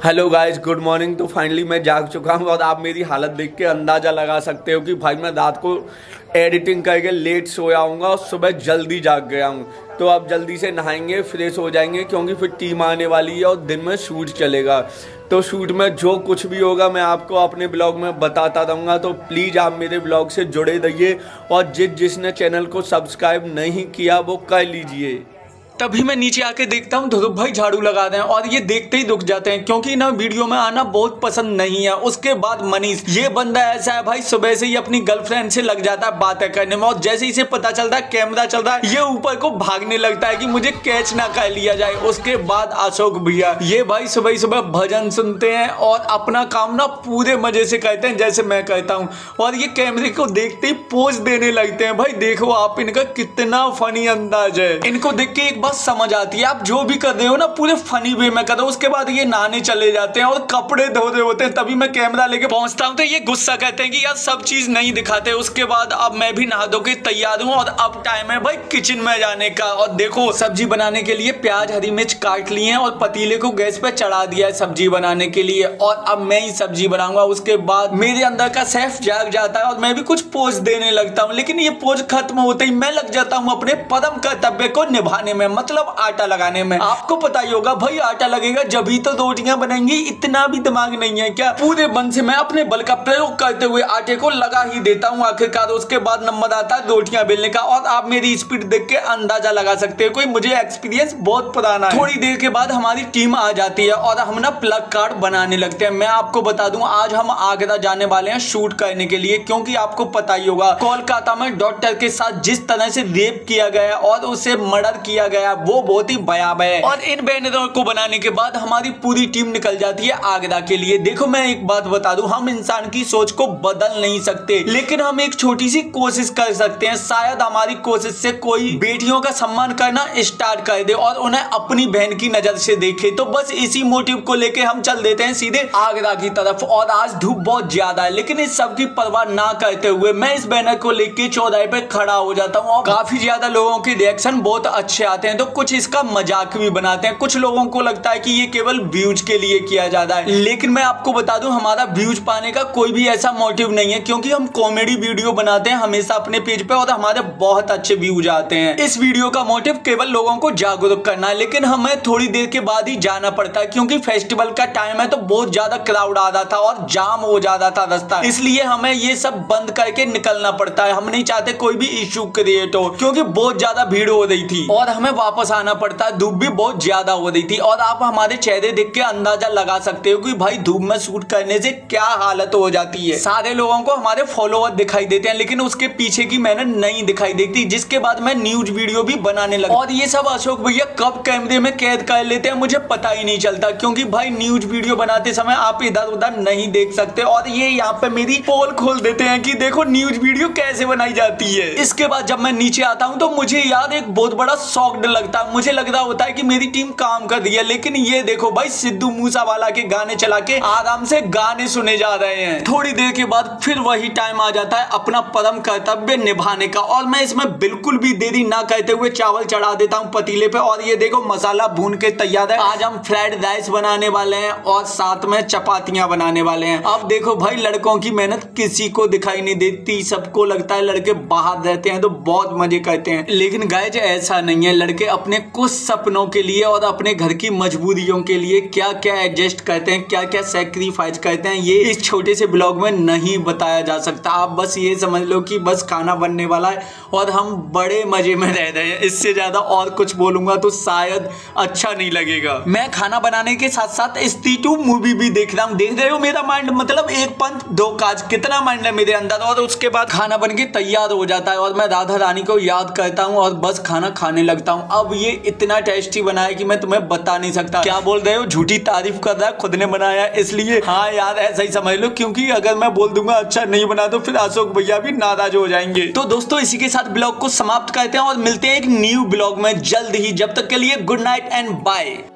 Hello guys, good morning. तो finally मैं जाग चुका हूँ और आप मेरी हालत देख के अंदाज़ा लगा सकते हो कि भाई मैं रात को एडिटिंग करके लेट सोया हूँगा और सुबह जल्दी जाग गया हूँ। तो अब जल्दी से नहाएंगे, फ्रेश हो जाएंगे, क्योंकि फिर टीम आने वाली है और दिन में शूट चलेगा। तो शूट में जो कुछ भी होगा मैं आपको अपने ब्लॉग में बताता रहूँगा। तो प्लीज़ आप मेरे ब्लॉग से जुड़े रहिए और जिसने चैनल को सब्सक्राइब नहीं किया वो कर लीजिए। तभी मैं नीचे आके देखता हूँ ध्रुव भाई झाड़ू लगा रहे हैं और ये देखते ही रुक जाते हैं क्योंकि ना वीडियो में आना बहुत पसंद नहीं है। उसके बाद मनीष, ये बंदा ऐसा है भाई, सुबह से ही अपनी गर्लफ्रेंड से लग जाता है बातें करने में और जैसे ही इसे पता चलता है कैमरा चल रहा है ये ऊपर को भागने लगता है कि मुझे कैच ना कर लिया जाए। उसके बाद अशोक भैया, ये भाई सुबह सुबह भजन सुनते हैं और अपना काम ना पूरे मजे से करते हैं जैसे मैं करता हूँ, और ये कैमरे को देखते ही पोज देने लगते हैं। भाई देखो आप, इनका कितना फनी अंदाज है। इनको देख के एक बात समझ आती है, आप जो भी कर रहे हो ना पूरे फनी वे में करो। उसके बाद ये नहाने चले जाते हैं और कपड़े धो रहे होते हैं, तभी मैं कैमरा लेके पहुंचता हूं तो ये गुस्सा कहते हैं कि यार सब चीज नहीं दिखाते। उसके बाद अब मैं भी नहा धो के तैयार हूं और अब टाइम है भाई किचन में जाने का। और देखो सब्जी बनाने के लिए प्याज हरी मिर्च काट लिए हैं और पतीले को गैस पे चढ़ा दिया है सब्जी बनाने के लिए, और अब मैं ही सब्जी बनाऊंगा। उसके बाद मेरे अंदर का शेफ जाग जाता है और मैं भी कुछ पोज देने लगता हूँ, लेकिन ये पोज खत्म होते ही मैं लग जाता हूँ अपने परम कर्तव्य को निभाने में, मतलब आटा लगाने में। आपको पता ही होगा भाई, आटा लगेगा जब ही तो रोटियां बनेंगी। इतना भी दिमाग नहीं है क्या? पूरे मन से मैं अपने बल का प्रयोग करते हुए आटे को लगा ही देता हूँ आखिरकार। उसके बाद नंबर आता है रोटियां बेलने का, और आप मेरी स्पीड देख के अंदाजा लगा सकते हो, कोई मुझे एक्सपीरियंस बहुत पुराना है। थोड़ी देर के बाद हमारी टीम आ जाती है और हम ना प्लग कार्ड बनाने लगते हैं। मैं आपको बता दूं, आज हम आगरा जाने वाले हैं शूट करने के लिए, क्योंकि आपको पता ही होगा कोलकाता में डॉक्टर के साथ जिस तरह से रेप किया गया और उसे मर्डर किया गया वो बहुत ही भयावह है। और इन बैनरों को बनाने के बाद हमारी पूरी टीम निकल जाती है आगरा के लिए। देखो मैं एक बात बता दूं, हम इंसान की सोच को बदल नहीं सकते, लेकिन हम एक छोटी सी कोशिश कर सकते हैं। शायद हमारी कोशिश से कोई बेटियों का सम्मान करना स्टार्ट कर दे और उन्हें अपनी बहन की नजर से देखे। तो बस इसी मोटिव को लेके हम चल देते हैं सीधे आगरा की तरफ। और आज धूप बहुत ज्यादा है, लेकिन इस सब की परवाह ना करते हुए मैं इस बैनर को लेके चौराहे पे खड़ा हो जाता हूँ। और काफी ज्यादा लोगों के रिएक्शन बहुत अच्छे आते हैं, तो कुछ इसका मजाक भी बनाते हैं। कुछ लोगों को लगता है कि ये केवल व्यूज के लिए किया जाता है, लेकिन मैं आपको बता दूं हमारा व्यूज पाने का कोई भी ऐसा मोटिव नहीं है, क्योंकि हम कॉमेडी वीडियो बनाते हैं हमेशा अपने पेज पे और हमारे बहुत अच्छे व्यूज आते हैं। इस वीडियो का मोटिव केवल लोगों को जागरूक करना है, लेकिन हमें थोड़ी देर के बाद ही जाना पड़ता है क्योंकि फेस्टिवल का टाइम है, तो बहुत ज्यादा क्राउड आ रहा था और जाम हो जाता था रास्ता, इसलिए हमें ये सब बंद करके निकलना पड़ता है। हम नहीं चाहते कोई भी इश्यू क्रिएट हो, क्योंकि बहुत ज्यादा भीड़ हो रही थी और हमें वापस आना पड़ता है। धूप भी बहुत ज्यादा हो रही थी और आप हमारे चेहरे देख के अंदाजा लगा सकते हो कि भाई धूप में शूट करने से क्या हालत हो जाती है। सारे लोगों को हमारे फॉलोअर दिखाई देते हैं, लेकिन उसके पीछे की मेहनत नहीं दिखाई देती, जिसके बाद मैं न्यूज वीडियो भी बनाने लगा। और ये सब अशोक भैया कब कैमरे में कैद कर लेते हैं मुझे पता ही नहीं चलता, क्योंकि भाई न्यूज वीडियो बनाते समय आप इधर उधर नहीं देख सकते और ये यहाँ पे मेरी पोल खोल देते हैं कि देखो न्यूज वीडियो कैसे बनाई जाती है। इसके बाद जब मैं नीचे आता हूँ तो मुझे यार एक बहुत बड़ा शॉक लगता है। मुझे लग रहा होता है कि मेरी टीम काम कर रही है, लेकिन ये देखो भाई सिद्धू मूसावाला के गाने चला के आराम से गाने सुने जा रहे हैं। थोड़ी देर के बाद फिर वही टाइम आ जाता है अपना परम कर्तव्य निभाने का, और मैं इसमें बिल्कुल भी देरी ना करते हुए चावल चढ़ा देता हूँ पतीले पे। और ये देखो मसाला भून के तैयार है। आज हम फ्राइड राइस बनाने वाले हैं और साथ में चपातियां बनाने वाले हैं। अब देखो भाई लड़कों की मेहनत किसी को दिखाई नहीं देती, सबको लगता है लड़के बाहर रहते हैं तो बहुत मजे करते हैं, लेकिन गाइस ऐसा नहीं है। लड़के अपने कुछ सपनों के लिए और अपने घर की मजबूरियों के लिए क्या क्या एडजस्ट करते हैं, क्या क्या सैक्रिफाइस करते हैं, ये इस छोटे से ब्लॉग में नहीं बताया जा सकता। आप बस ये समझ लो कि बस खाना बनने वाला है और हम बड़े मजे में रह रहे हैं। इससे ज्यादा और कुछ बोलूंगा तो शायद अच्छा नहीं लगेगा। मैं खाना बनाने के साथ साथ स्त्री 2 मूवी भी देख रहा हूँ। देख रहे हो मेरा माइंड, मतलब एक पंथ दो काज, कितना माइंड है मेरे अंदर। और उसके बाद खाना बन के तैयार हो जाता है और मैं राधा रानी को याद करता हूँ और बस खाना खाने लगता हूँ। अब ये इतना टेस्टी बना है कि मैं तुम्हें बता नहीं सकता। क्या बोल रहे हो, झूठी तारीफ कर रहा है, खुद ने बनाया इसलिए? हाँ यार ऐसा ही समझ लो, क्योंकि अगर मैं बोल दूंगा अच्छा नहीं बना तो फिर अशोक भैया भी नाराज हो जाएंगे। तो दोस्तों इसी के साथ ब्लॉग को समाप्त करते हैं और मिलते हैं एक न्यू ब्लॉग में जल्द ही। जब तक के लिए गुड नाइट एंड बाय।